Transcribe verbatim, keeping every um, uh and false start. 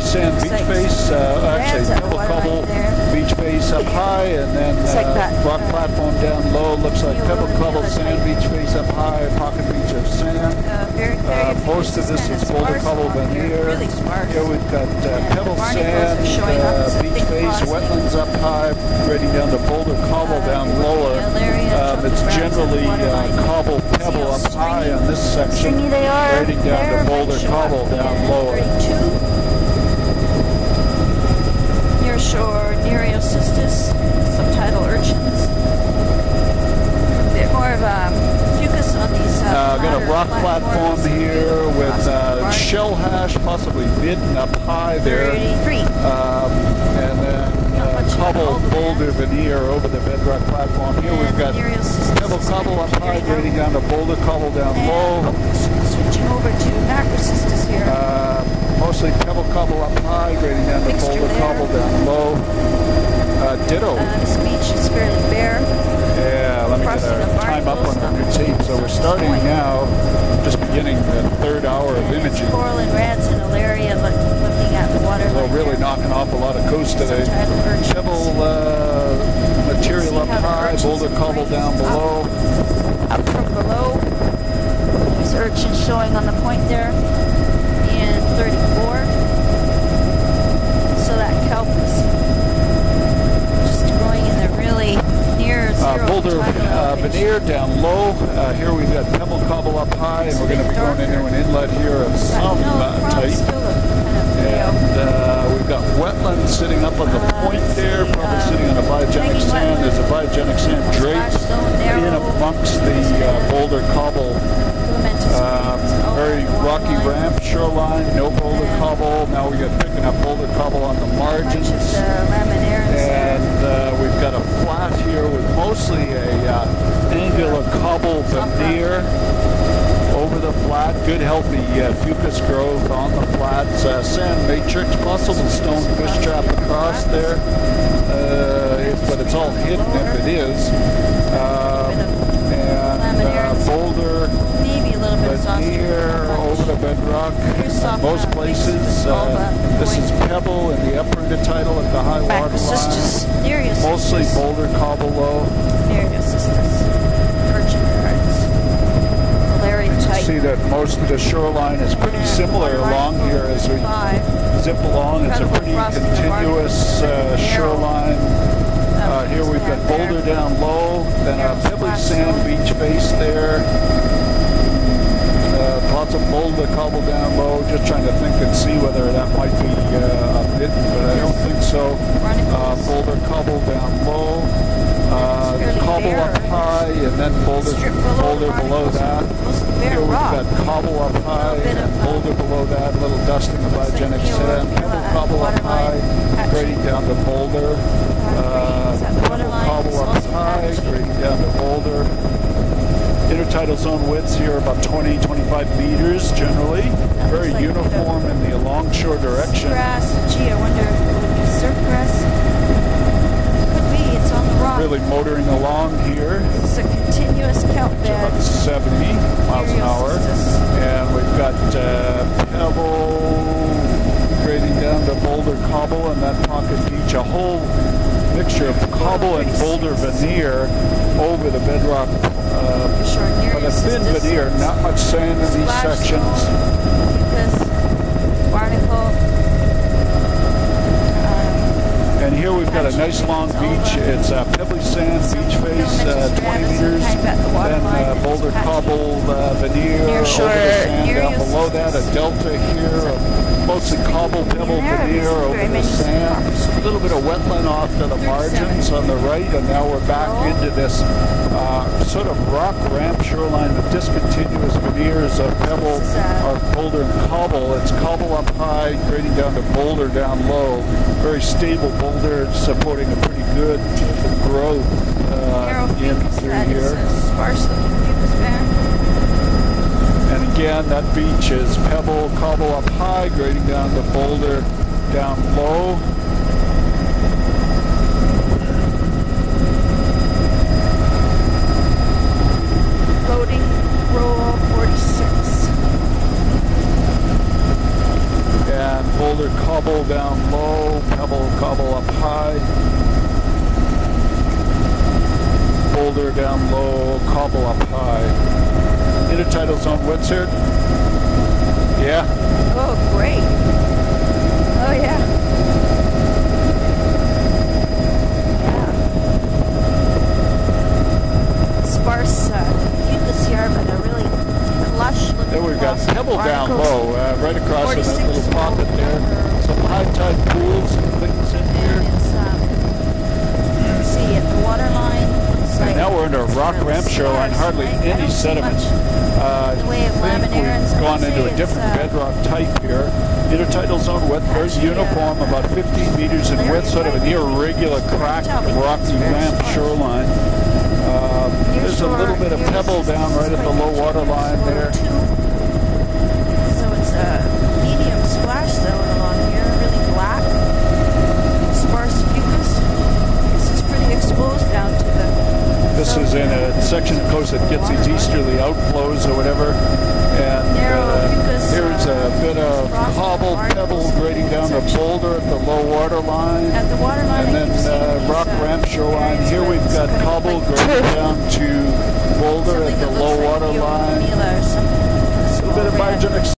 Sand beach face, uh, actually pebble cobble beach face up high, and then uh, rock platform down low. Looks like pebble cobble sand beach face up high, pocket beach of sand. Uh, most of this is boulder cobble veneer. Here we've got uh, pebble sand uh, beach face, wetlands up high, grading down to boulder cobble down lower. Um, it's generally uh, cobble pebble up high on this section, grading down to boulder cobble down lower. Near shore, Nereocystis, subtidal urchins. A bit more of a fucus on these. Uh, uh, got a rock platform here with uh, shell hash, possibly mid and up high there. Um, and then uh, cobble boulder veneer over the bedrock platform. Here and we've got pebble cobble up high, grading down to boulder cobble down low. Switching over to Macrocystis here. Uh, Mostly pebble cobble up high, grading down to boulder cobble down low. Uh, ditto. Uh, this beach is fairly bare. Yeah, let me get a time up on our new tape. So we're starting now, just beginning the third hour of imaging. Coral and rats in Alaria, look, looking at the water. So really knocking off a lot of coast today. Pebble uh, material up high, boulder cobble down below. Up from below. There's urchins showing on the point there. thirty-four. So that kelp is just growing in the really near zero. Uh, boulder uh, veneer down low. Uh, here we've got pebble cobble up high, and we're going to be going into an inlet here of some uh, type. And uh, we've got wetlands sitting up on the point there, probably sitting on a biogenic sand. There's a biogenic sand draped in amongst the uh, boulder cobble. Uh, very rocky ramp shoreline, no boulder cobble. Now we got picking up boulder cobble on the margins. And uh, we've got a flat here with mostly a uh, angular cobble veneer over the flat. Good healthy uh, fucus growth on the flats. Uh, sand matrix, possible stone fish trap across there. Uh, it, but it's all hidden if it is. Uh, and uh, boulder veneer over the bedrock. In most places, uh, this is pebble in the upper intertidal at the high water line. Mostly boulder cobble low. You can see that most of the shoreline is pretty similar along here as we zip along. It's a pretty continuous uh, shoreline. Uh, here we've got boulder down low, then a pebbly sand beach face there. Uh, lots of boulder cobble down low, just trying to think and see whether that might be uh, a bit, but I don't think so. Uh, boulder cobble down low, uh, cobble up high, and then boulder, boulder below that. Here we've got cobble up high, and boulder below that, a little dusting of biogenic sand. Pebble cobble up high, grading down to boulder. Uh, pebble cobble up high, grading down to boulder. Intertidal zone widths here about twenty, twenty-five meters generally. Very like uniform in the alongshore direction. Grass. Gee, I wonder if it would be surf grass. Could be, it's on the rock. Really motoring along here. It's a continuous kelp bed. About seventy miles an hour. And we've got uh, pebble grading down to boulder cobble and that pocket beach. A whole mixture of cobble and boulder veneer over the bedrock. Uh, but a thin veneer, not much sand in these sections. Barnacle. And here we've got a nice long beach. It's a pebbly sand beach face, uh, twenty meters. Then uh, boulder cobble uh, veneer over the sand. Down below that, a delta here of mostly cobble pebble veneer over the sand. A little bit of wetland off to the margins on the right, and now we're back into this uh, sort of rock ramp shoreline with discontinuous veneers of pebble or boulder and cobble. It's cobble up high, grading down to boulder down low. Very stable boulder, supporting a pretty good growth uh, in through here. And again, that beach is pebble, cobble up high, grading down to boulder down low. Loading roll forty-six. And boulder cobble cobble down low, pebble cobble up high. Boulder down low, cobble up high. Intertidal zone wetsuit. Yeah. Oh, great. Oh, yeah. Yeah. Sparse uh, fucus here, but a really lush looking. Then we've got pebble down barnacles. low, uh, right across in that forty-six little pocket there. Some high tide pools and things in here. And it's, um, let's see, at the water line. Looks And like now we're under a rock really ramp shoreline, sparse, hardly right? I any don't see sediments. much Uh, in the way of I think laminarans. we've gone I'd into say a different it's, uh, bedrock type here. Intertidal zone width, very Actually, uniform, uh, about fifteen meters in there width, you sort of go. an irregular cracked Tell me, rocky it's very ramp sparse. shoreline. Um, there's a Nearshore- little bit of near pebble this- down this right is at the quite low water continuous, line low there. two. So it's a medium splash zone along here, really black, sparse fucus. This is pretty exposed down to the. This so is in here, a section of coast that gets these easterly outflows or whatever. And Narrow uh, fucus, here's a uh, bit of rock cobble barnacles pebble grading down the section. boulder at the low water line. At the water line, And I then keep seeing uh, these, rock uh, ramp shoreline. areas Here where we've it's got kind of cobble like grading down to boulder something at the that low looks like water the old line. Manila or something. A bit of Small red. marginic